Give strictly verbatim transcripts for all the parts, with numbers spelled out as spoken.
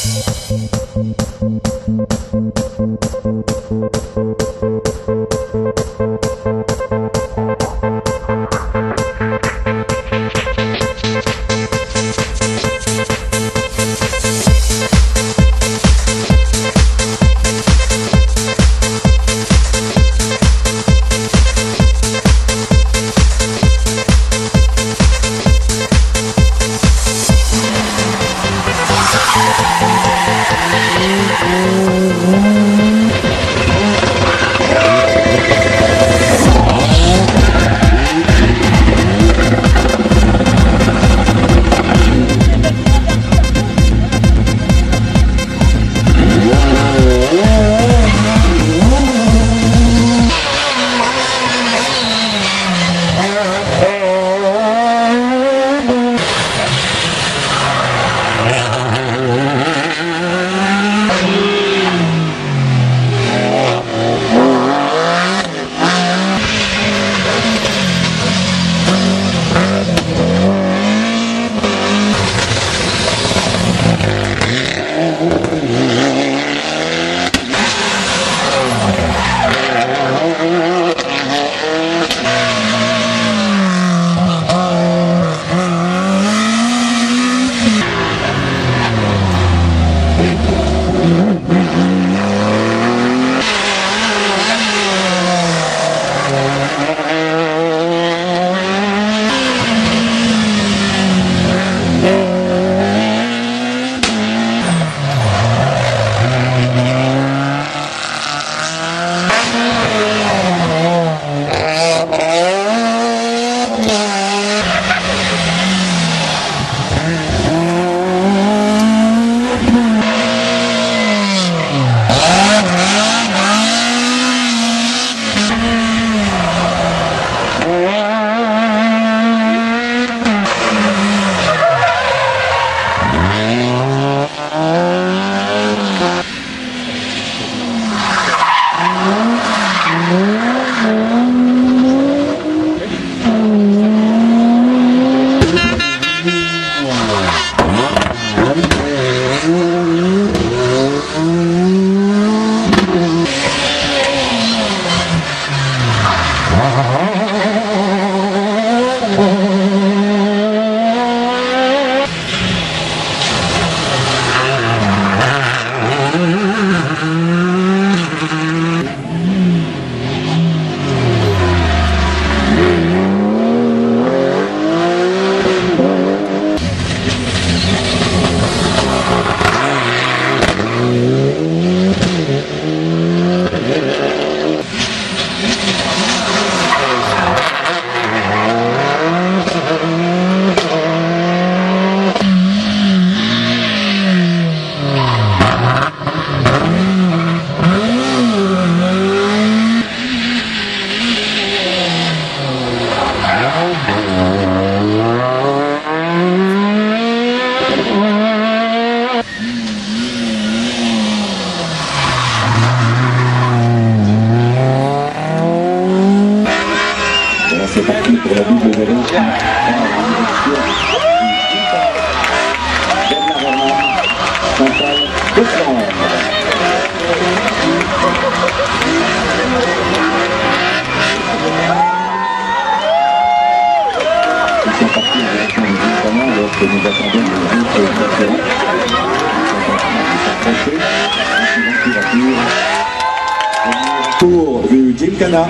Tour du Gymkhana.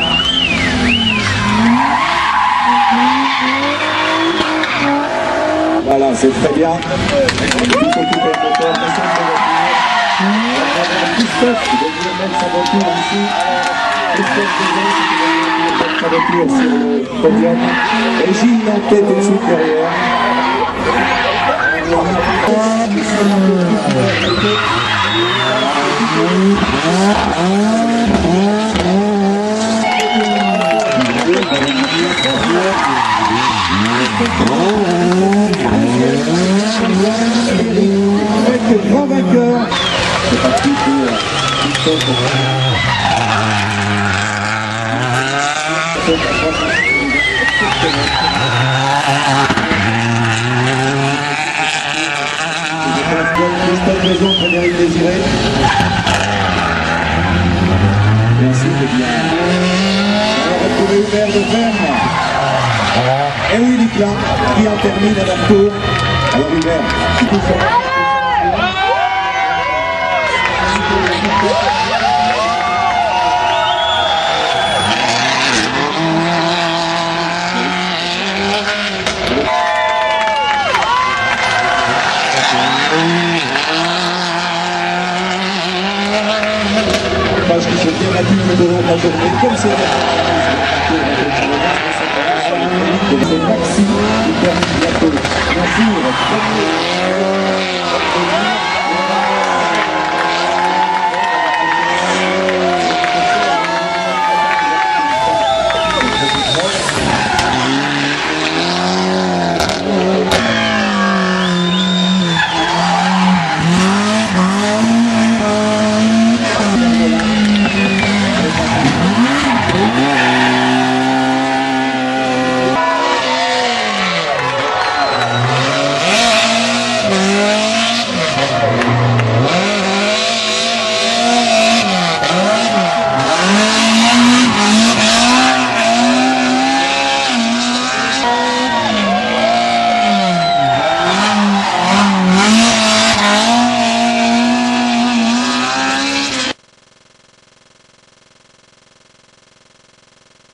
Voilà, c'est très bien. Christophe qui doit mettre sa voiture ici. Christophe qui doit mettre sa voiture sur le podium. Et Gilles en tête et suite derrière. Le grand vainqueur, c'est parti pour Christophe. Christophe Maison, Frédéric Désiré. Merci de bien. On va retrouver Hubert de Ferme. Et oui, Nicolas, qui en termine à leur tour. Alors Hubert, tu peux faire. Parce qu'ils sont bien battus tout au long de la journée, comme c'est c'est Maxime qui termine bientôt. Merci.